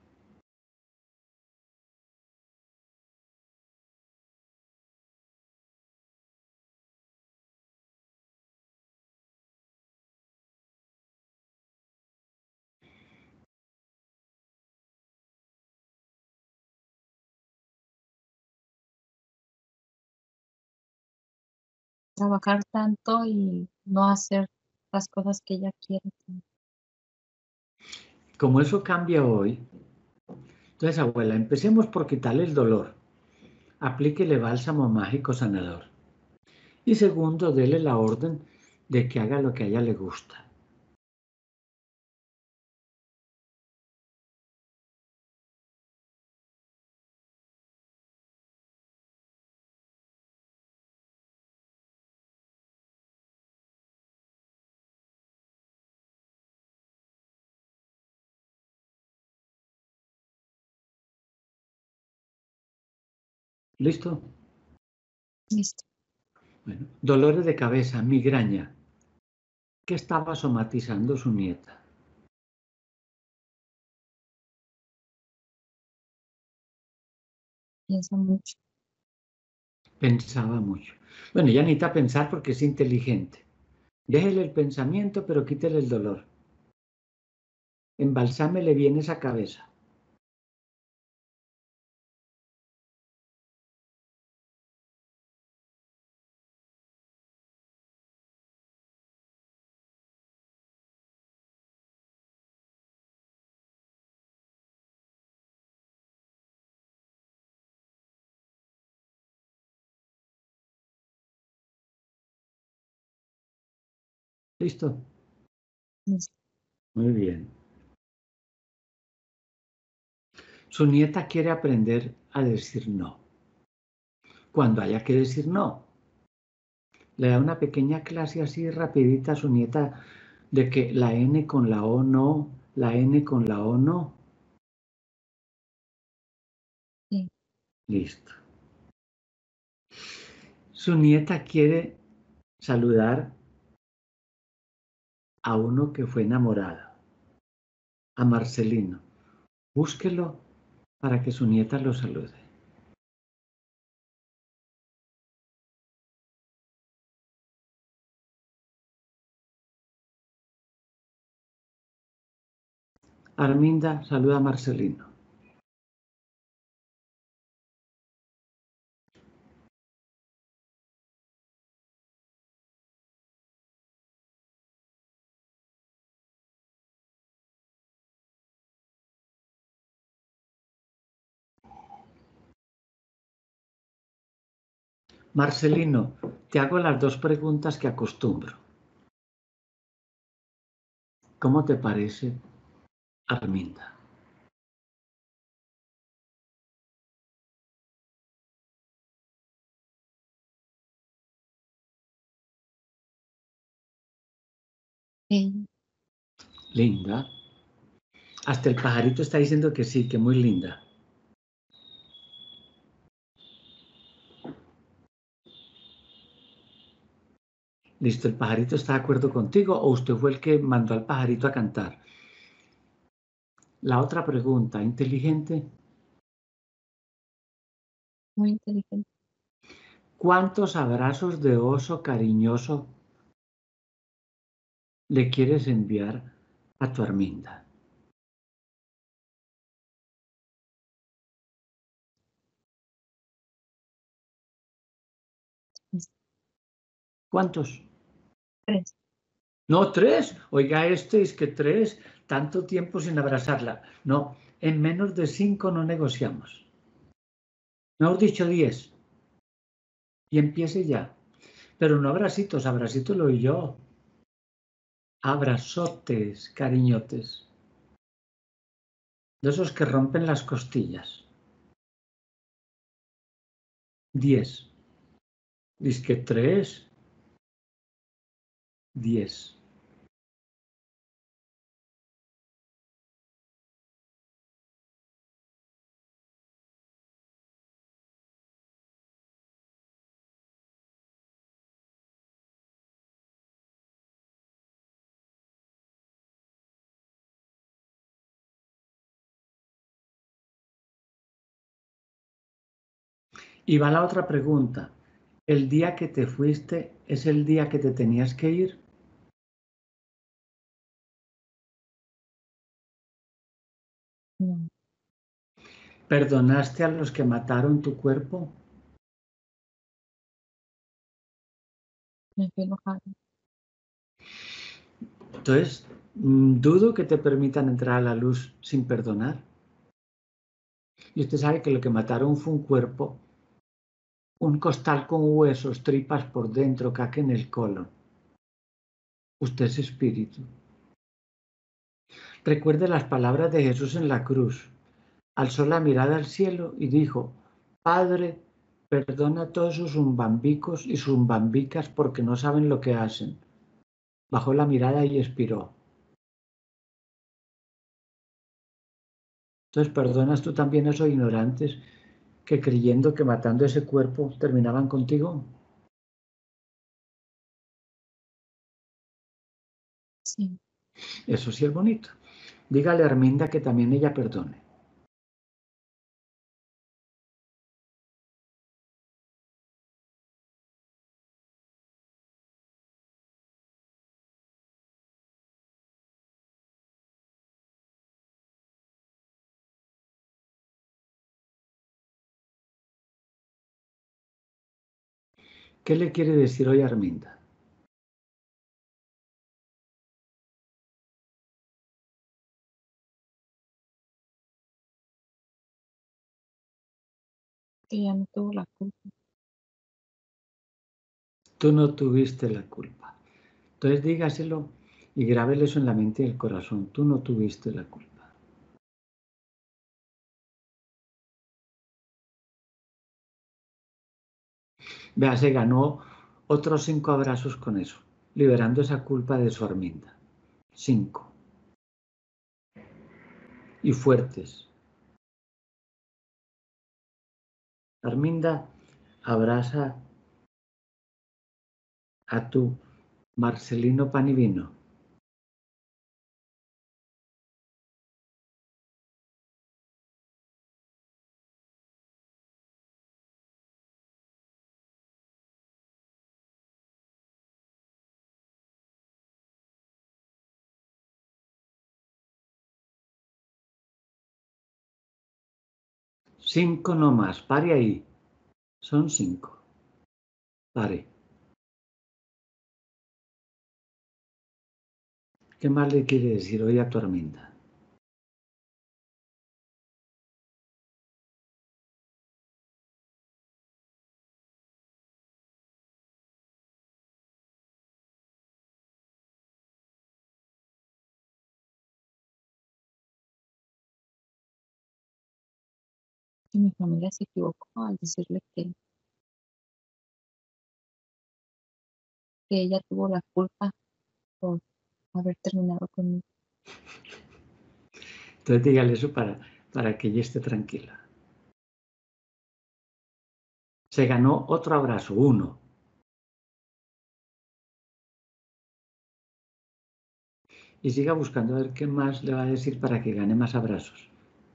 Trabajar tanto y no hacer las cosas que ella quiere.
Como eso cambia hoy, entonces, abuela, empecemos por quitarle el dolor. Aplíquele bálsamo mágico sanador. Y segundo, dele la orden de que haga lo que a ella le gusta. ¿Listo?
Listo.
Bueno, dolores de cabeza, migraña. ¿Qué estaba somatizando su nieta?
Piensa mucho.
Pensaba mucho. Bueno, ya necesita pensar porque es inteligente. Déjele el pensamiento, pero quítele el dolor. Embalsámele bien esa cabeza. ¿Listo?
Listo.
Muy bien. Su nieta quiere aprender a decir no. Cuando haya que decir no, le da una pequeña clase así rapidita a su nieta de que la N con la O no, la N con la O no.
Sí.
Listo. Su nieta quiere saludar a uno que fue enamorado, a Marcelino. Búsquelo para que su nieta lo salude. Arminda, saluda a Marcelino. Marcelino, te hago las dos preguntas que acostumbro. ¿Cómo te parece, Arminda?
Sí.
Linda. Hasta el pajarito está diciendo que sí, que muy linda. Listo, ¿el pajarito está de acuerdo contigo o usted fue el que mandó al pajarito a cantar? La otra pregunta, inteligente.
Muy inteligente.
¿Cuántos abrazos de oso cariñoso le quieres enviar a tu Arminda?
Listo.
¿Cuántos?
Tres.
No, tres. Oiga, este es que tres, tanto tiempo sin abrazarla. No, en menos de cinco no negociamos. Mejor dicho, diez. Y empiece ya. Pero no abracitos, abracitos lo oí yo. Abrazotes, cariñotes. De esos que rompen las costillas. Diez. Dice que tres. Diez. Y va la otra pregunta. ¿El día que te fuiste es el día que te tenías que ir?
No,
¿Perdonaste a los que mataron tu cuerpo?
me fui enojada.
Entonces, mm, dudo que te permitan entrar a la luz sin perdonar. Y usted sabe que lo que mataron fue un cuerpo, un costal con huesos, tripas por dentro, caca en el colon. Usted es espíritu. Recuerde las palabras de Jesús en la cruz. Alzó la mirada al cielo y dijo: Padre, perdona a todos sus zumbambicos y zumbambicas porque no saben lo que hacen. Bajó la mirada y expiró. Entonces, ¿perdonas tú también a esos ignorantes que creyendo que matando ese cuerpo terminaban contigo?
Sí,
Eso sí es bonito. Dígale a Arminda que también ella perdone. ¿Qué le quiere decir hoy a Arminda?
que ella no tuvo la culpa.
Tú no tuviste la culpa. Entonces dígaselo y grábele eso en la mente y el corazón. Tú no tuviste la culpa. Vea, se ganó otros cinco abrazos con eso, liberando esa culpa de su Arminda. Cinco. Y fuertes. Arminda, abraza a tu Marcelino Pan y Vino. Cinco no más. Pare ahí. Son cinco. Pare. ¿Qué más le quiere decir hoy a tu Arminda?
Y mi familia se equivocó al decirle que, que ella tuvo la culpa por haber terminado conmigo.
Entonces dígale eso para, para que ella esté tranquila. Se ganó otro abrazo, uno. Y siga buscando a ver qué más le va a decir para que gane más abrazos.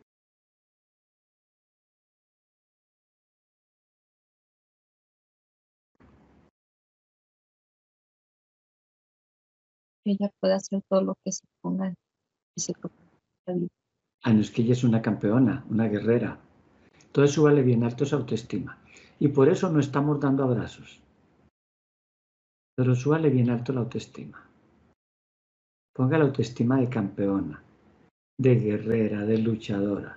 Que ella pueda hacer todo lo que se ponga y se proponga en la vida.
Ah, no, es que ella es una campeona, una guerrera. Entonces súbale bien alto esa autoestima. Y por eso no estamos dando abrazos. Pero súbale bien alto la autoestima. Ponga la autoestima de campeona, de guerrera, de luchadora.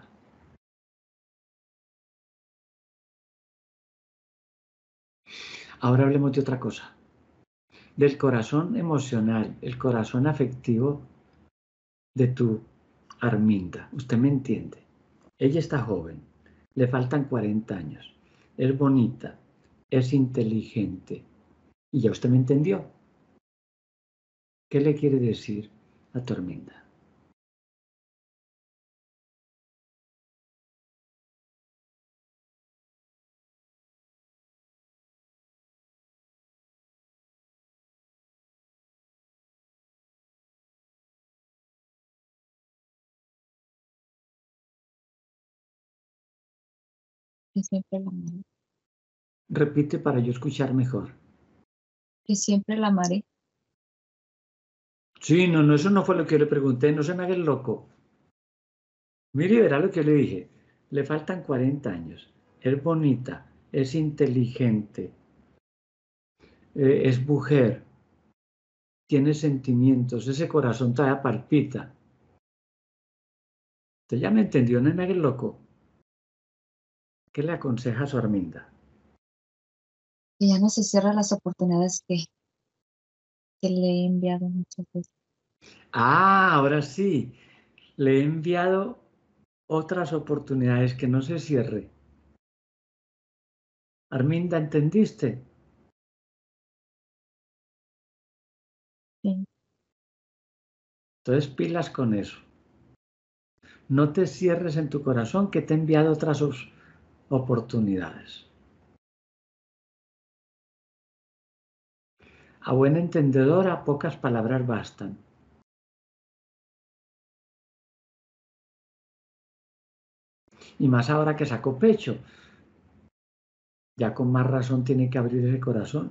Ahora hablemos de otra cosa. Del corazón emocional, el corazón afectivo de tu Arminda. Usted me entiende. Ella está joven, le faltan cuarenta años, es bonita, es inteligente. Y ya usted me entendió. ¿Qué le quiere decir a tu Arminda?
Que siempre la amé.
Repite para yo escuchar mejor.
Que siempre la amaré.
Sí, no, no, eso no fue lo que yo le pregunté, no se me haga el loco. Mire, verá lo que yo le dije. Le faltan cuarenta años. Es bonita, es inteligente, eh, es mujer, tiene sentimientos, ese corazón todavía palpita. Usted ya me entendió, no me haga el loco. ¿Qué le aconseja a su Arminda?
Que ya no se cierran las oportunidades que, que le he enviado muchas veces.
Ah, ahora sí. Le he enviado otras oportunidades, que no se cierre. Arminda, ¿entendiste?
Sí.
Entonces pilas con eso. No te cierres en tu corazón, que te he enviado otras oportunidades. A buen entendedora, pocas palabras bastan. Y más ahora que sacó pecho, ya con más razón tiene que abrir ese corazón.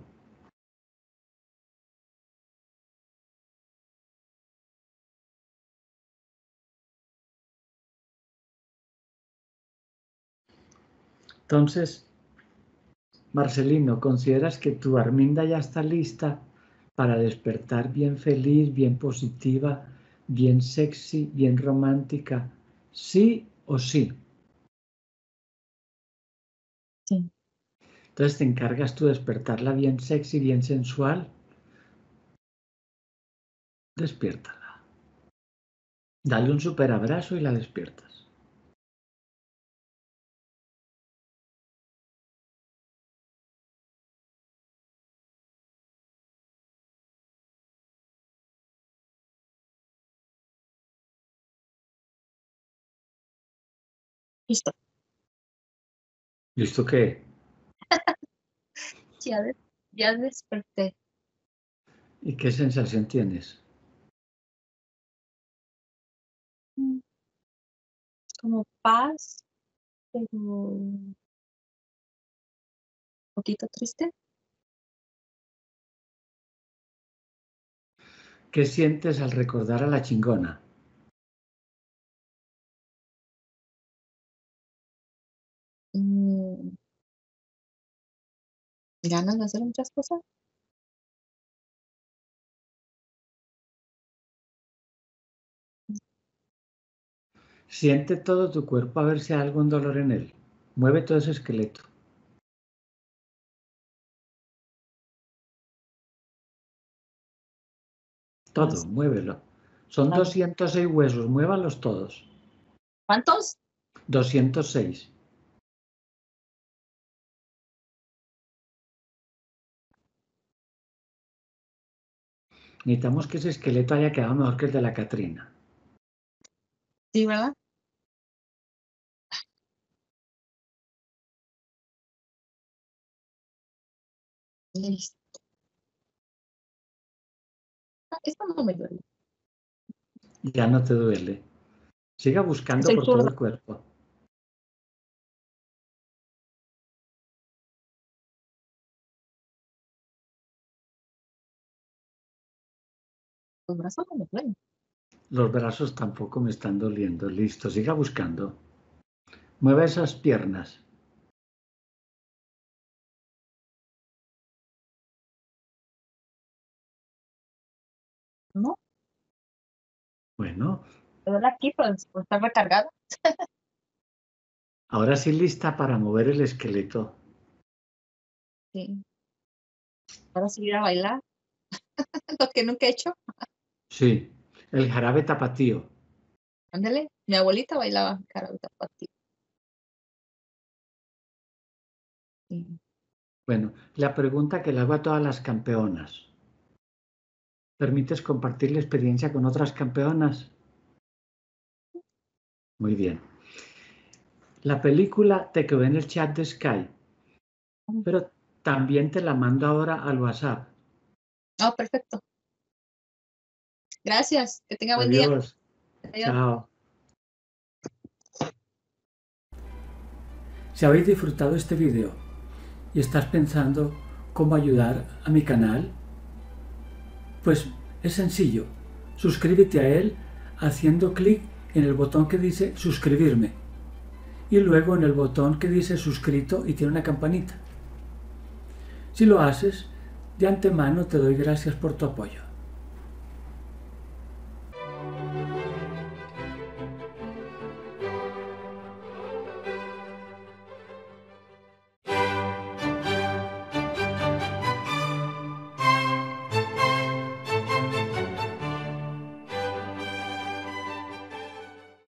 Entonces, Marcelino, ¿consideras que tu Arminda ya está lista para despertar bien feliz, bien positiva, bien sexy, bien romántica? ¿Sí o sí?
Sí.
Entonces, ¿te encargas tú de despertarla bien sexy, bien sensual? Despiértala. Dale un super abrazo y la despiertas.
Listo.
¿Listo qué?
Ya, de- ya desperté.
¿Y qué sensación tienes?
Mm, Como paz, pero un poquito triste.
¿Qué sientes al recordar a la chingona?
Mm, Ganas de hacer muchas cosas.
Siente todo tu cuerpo a ver si hay algún dolor en él. Mueve todo ese esqueleto. Todo,
Más.
muévelo. Son
A ver,
doscientos seis huesos, muévalos todos.
¿cuántos?
doscientos seis. Necesitamos que ese esqueleto haya quedado mejor que el de la Catrina.
Sí, ¿verdad? Listo. Ah, esto no me duele.
Ya no te duele. Siga buscando
Soy
por todo
zurda.
el cuerpo.
Los brazos no me duelen.
Los brazos tampoco me están doliendo. Listo, siga buscando. Mueva esas piernas.
¿No?
Bueno,
Me duele aquí por, por estar recargada.
ahora sí lista para mover el esqueleto.
Sí. Para seguir a bailar. Lo que nunca he hecho.
Sí, el jarabe tapatío.
Ándale. Mi abuelita bailaba jarabe tapatío. Sí.
Bueno, la pregunta que le hago a todas las campeonas. ¿Permites compartir la experiencia con otras campeonas? Muy bien. La película te quedó en el chat de Skype, pero también te la mando ahora al WhatsApp.
Oh, perfecto. Gracias. Que tenga buen día.
Adiós.
Adiós.
Chao. Si habéis disfrutado este vídeo y estás pensando cómo ayudar a mi canal, pues es sencillo. Suscríbete a él haciendo clic en el botón que dice suscribirme y luego en el botón que dice suscrito y tiene una campanita. Si lo haces, de antemano te doy gracias por tu apoyo.